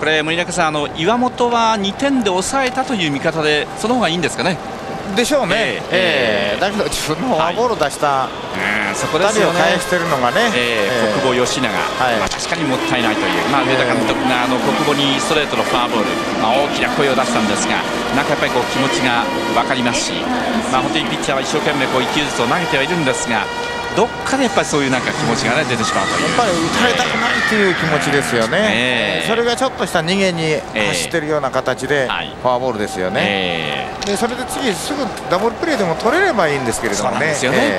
これ森中さん、岩本は2点で抑えたという見方でその方がいいんですかね。 でしょうね。だけど自分のフォアボールを出したそこですよね。 2人を返してるのがね、 国保、吉永、確かにもったいないという、上田監督が国保にストレートのフォアボール、大きな声を出したんですが、なんかやっぱり気持ちが分かりますし、本当にピッチャーは一生懸命1球ずつを投げてはいるんですが、どっかでやっぱりそういうなんか気持ちが、出てしまうという、やっぱり打たれたくないという気持ちですよね。それがちょっとした逃げに走ってるような形でフォアボールですよね。でそれで次すぐダブルプレーでも取れればいいんですけれどもね。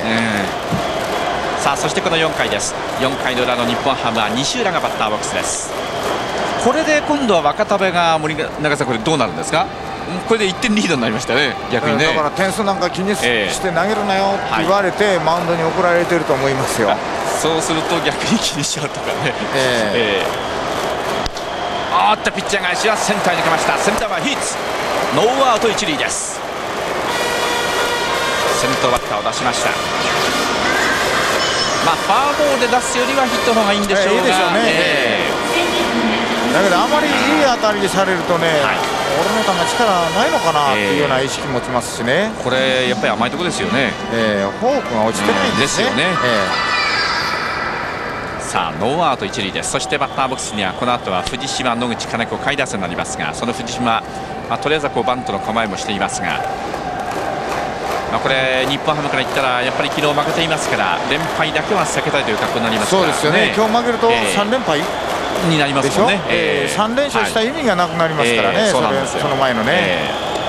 さあそしてこの4回です。4回の裏の日本ハムは西浦がバッターボックスです。これで今度は若田部が森永さん、これどうなるんですか。これで1点リードになりましたね、逆にね。 だから点数なんか気にして投げるなよって言われて、マウンドに送られてると思いますよ。 そうすると逆に気にしちゃうとかね。ピッチャー返しはセンターに抜けました。センターはヒッツ、ノーアウト1塁です。先頭バッターを出しました。フォアボールで出すよりはヒットの方がいいんでしょうが、 だけどあまりいい当たりでされるとね、俺の球力ないのかなっていうような意識持ちますしね。 これやっぱり甘いところですよね。 フォークが落ちてないんですね。 さあノーアウト1塁です。そしてバッターボックスにはこの後は藤島、野口、金子、下位打線になりますが、その藤島、とりあえずはバントの構えもしていますが、これ日本ハムから言ったらやっぱり昨日負けていますから、連敗だけは避けたいという格好になりますから、 そうですよね。今日負けると3連敗になりますもんね。 3連勝した意味がなくなりますからね。その前のね。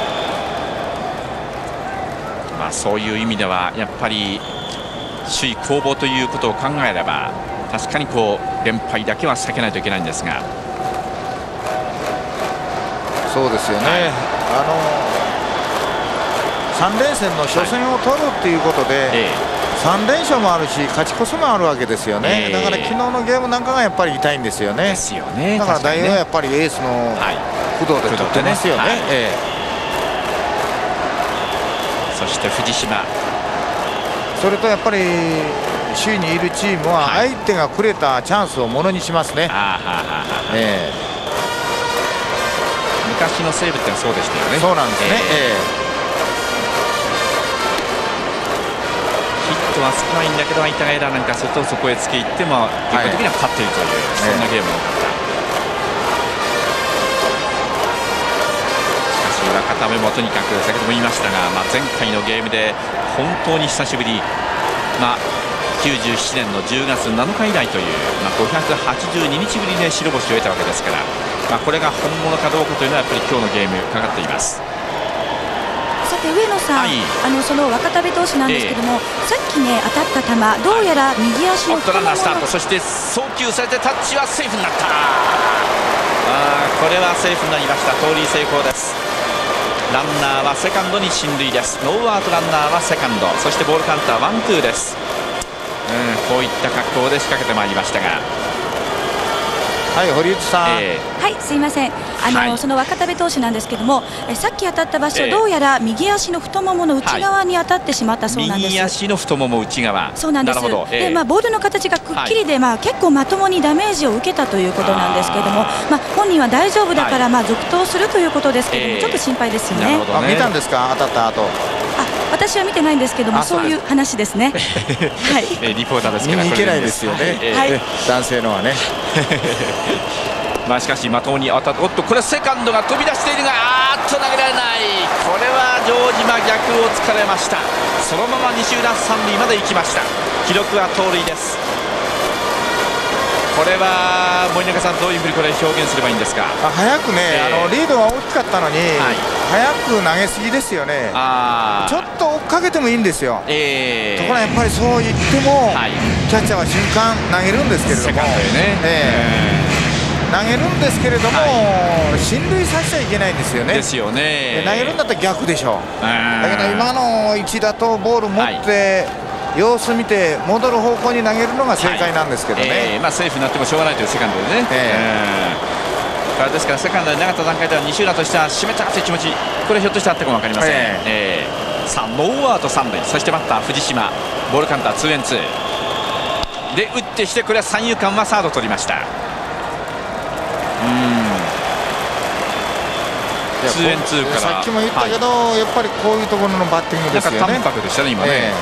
そういう意味ではやっぱり首位攻防ということを考えれば、確かに連敗だけは避けないといけないんですが。 そうですよね。3連戦の初戦を取るっていうことで、3連勝もあるし勝ち越しもあるわけですよね。だから昨日のゲームなんかがやっぱり痛いんですよね。だから大栄はやっぱりエースの工藤で取ってますよね。 そして藤島、 それとやっぱり首位にいるチームは相手がくれたチャンスをものにしますね。 昔の西武ってそうでしたよね。 そうなんですね。 ヒットは少ないんだけど、相手がエラーなんかするとそこへつけ入っても結果的には勝っているという、そんなゲームが多かった。しかし若田部もとにかく先ほども言いましたが、前回のゲームで本当に久しぶり、97年の10月7日以来という、582日ぶりで白星を得たわけですから、これが本物かどうかというのはやっぱり今日のゲームかかっています。 さて上野さん、その若田部投手なんですけども、さっきね当たった球、どうやら右足の太ももの、 ランナースタート、そして送球されてタッチはセーフになった。これはセーフになりました。盗塁成功です。ランナーはセカンドに進塁です。ノーアウトランナーはセカンド、そしてボールカウンター1-2です。こういった格好で仕掛けてまいりましたが、 堀内さん、 はいすいません、その若田部投手なんですけども、さっき当たった場所、どうやら右足の太ももの内側に当たってしまったそうなんです。 右足の太もも内側、 そうなんです。でボールの形がくっきりで、結構まともにダメージを受けたということなんですけれども、本人は大丈夫だから続投するということですけれども、ちょっと心配ですよね。 見たんですか、当たった後。 私は見てないんですけども、そういう話ですね。 リポーターですから見に行けないですよね、男性のはね。 しかしまともに当たって、おっとこれセカンドが飛び出しているが、投げられない。これは城島逆を突かれました。そのまま西浦三塁まで行きました。記録は盗塁です。これは森中さん、どういうふうにこれ表現すればいいんですか。 早くね、リードが大きかったのに、早く投げすぎですよね。ちょっと追っかけてもいいんですよ。ところがやっぱりそう言っても、キャッチャーは瞬間投げるんですけれども、投げるんですけれども、進塁させちゃいけないんですよね。投げるんだったら逆でしょう。だけど今の位置だとボール持って様子見て戻る方向に投げるのが正解なんですけどね。 セーフになってもしょうがないというセカンドでね。ですからセカンドで投げた段階では西浦としては締めたという気持ち、これひょっとしてあったかも分かりません。さあノーアウト3塁、そしてバッター藤島、ボールカウンター 2&2 で打ってきて、これは三遊間はサード取りました。 2&2からさっきも言ったけど、やっぱりこういうところのバッティングですよね。 なんか淡白でしたね今ね。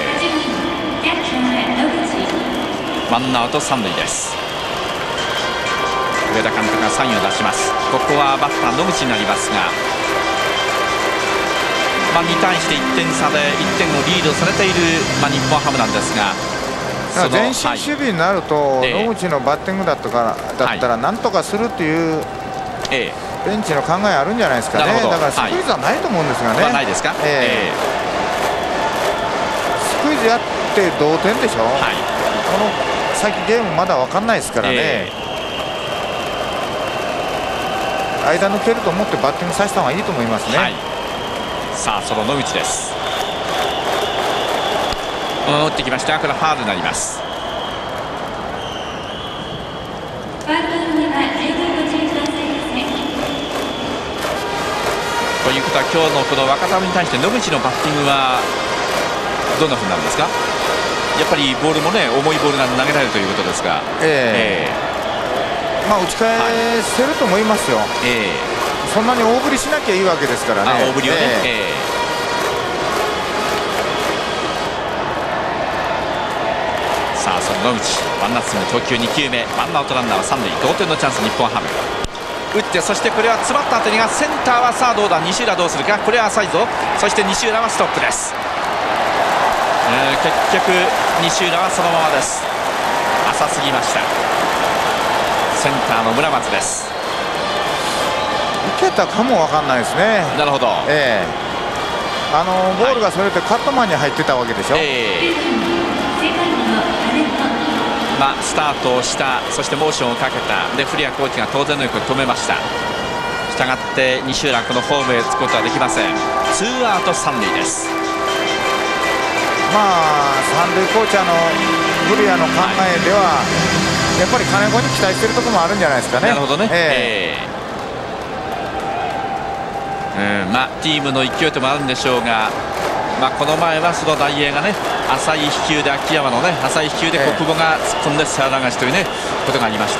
ワンアウト3塁です。上田監督がサインを出します。ここはバッター野口になりますが、2対1で1点差で1点をリードされている、日本ハムなんですが、 前進守備になると、野口のバッティングだったらなんとかするっていうベンチの考えあるんじゃないですかね。だからスクイズはないと思うんですがね。 ないですか。 スクイズやって同点でしょ。この先ゲームまだ分かんないですからね。間抜けると思ってバッティングさせた方がいいと思いますね。 さあその野口です。打ってきました。これはファウルになります。ということは今日のこの若田に対して野口のバッティングはどんなふうになるんですか。やっぱりボールもね、重いボールが投げられるということですが、 打ち返せると思いますよ。そんなに大振りしなきゃいいわけですからね。 大振りをね。さあその野口、ワンナッツの投球2球目、ワンアウトランナーは3塁、同点のチャンス日本ハム。打って、そしてこれは詰まった当たりがセンターはさあどうだ、西浦どうするか。これは浅いぞ。そして西浦はストップです。結局西浦はそのままです。浅すぎました。センターの村松です。 いけたかも分かんないですね。 なるほど。 ボールがそれてカットマンに入ってたわけでしょ。 スタートをした、そしてモーションをかけた。で古谷コーチが当然のように止めました。したがって西浦このホームへ着くことはできません。ツーアウト3塁です。 三塁コーチャーの古谷の考えでは、やっぱり金子に期待しているところもあるんじゃないですかね。 なるほどね。チームの勢いともあるんでしょうが、この前はその大栄がね、浅い飛球で秋山のね、浅い飛球で小久保が突っ込んでサヨナラ勝ちというねことがありました。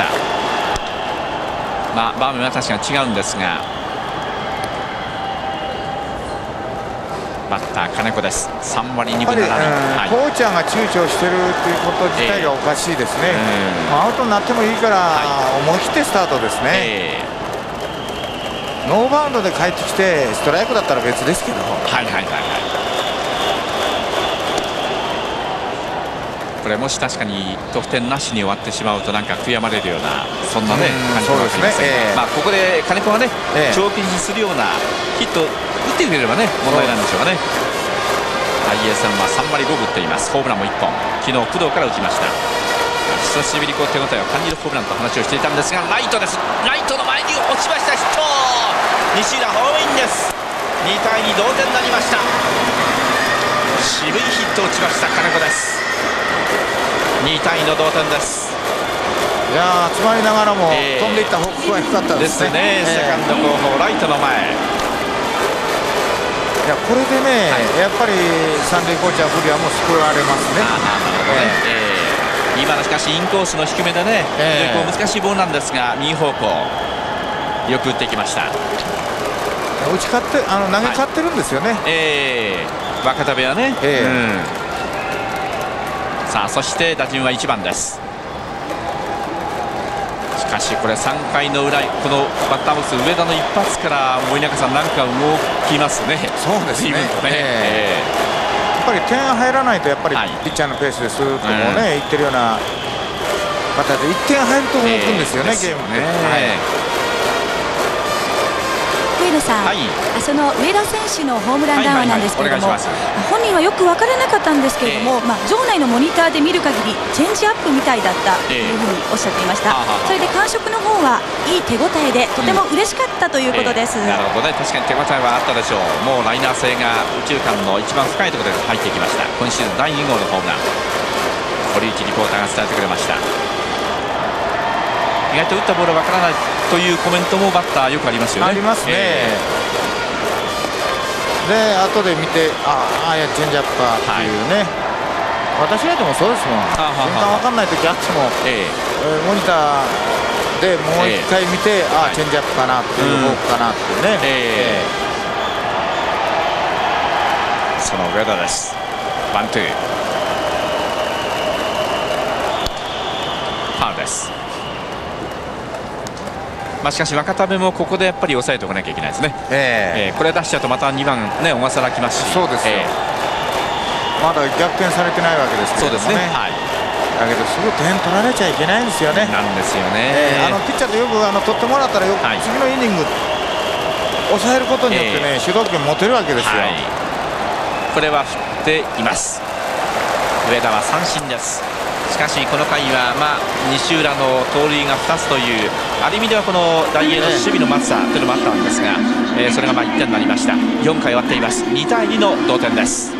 場面は確かに違うんですが、バッター金子です。3割2分7厘。 コーチャーが躊躇してるということ自体がおかしいですね。アウトになってもいいから思い切ってスタートですね。ノーバウンドで帰ってきてストライクだったら別ですけど。 これもし確かに得点なしに終わってしまうとなんか悔やまれるようなそんなね感じもありますね。ここで金子がね長期にするようなヒット打ってくれればね問題なんでしょうかね。大栄戦は3割5分打っています。ホームランも1本昨日工藤から打ちました。久しぶりに手応えを感じるホームランと話をしていたんですが、ライトです。ライトの前に落ちました。ヒット。西浦ホームインです。2対2同点になりました。渋いヒットを打ちました金子です。2対2の同点です。 いや詰まりながらも、飛んでいった方向は低かったですね。 セカンド後方ライトの前。 いやこれでね、やっぱり三塁コーチャー古谷も救われますね。 今のしかしインコースの低めでね、難しいボールなんですが右方向よく打ってきました。 打ち勝って投げ勝ってるんですよね。 若田部はね。さあそして打順は1番です。しかしこれ3回の裏、このバッターボックス上田の一発から森中さんなんか動きますね。 そうですね。やっぱり点入らないとやっぱりピッチャーのペースですともね、いってるような形で1点入ると動くんですよね、ゲームね。 上田さん、その上田選手のホームランダウンなんですけれども、本人はよく分からなかったんですけれども、場内のモニターで見る限りチェンジアップみたいだったというふうにおっしゃっていました。それで感触の方はいい手応えでとても嬉しかったということです。 なるほどね、確かに手応えはあったでしょう。もうライナー性が右中間の一番深いところで入ってきました。今シーズン第2号のホームラン、堀内リポーターが伝えてくれました。意外と打ったボールは分からないというコメントもバッターよくありますよね。 ありますね。で後で見ていやチェンジアップかっていうね、私らでもそうですもん。瞬間分かんない時あっても、モニターでもう1回見て、チェンジアップかなっていうフォークかなっていうね、 その上田です。ワンツーファウルです。しかし若田部もここでやっぱり抑えておかなきゃいけないですね。これ出しちゃうとまた2番ね小笠原来ますし、 そうですよ、まだ逆転されてないわけですけどね。そうですね、だけどすぐ点取られちゃいけないんですよね。 なんですよね。 ピッチャーとよく取ってもらったらよく、次のイニング抑えることによってね、主導権持てるわけですよ。 これは振っています。上田は三振です。しかしこの回は西浦の盗塁が2つというある意味ではこの大栄の守備の松さというのもあったんですが、それが1点になりました。4回終わっています。2対2の同点です。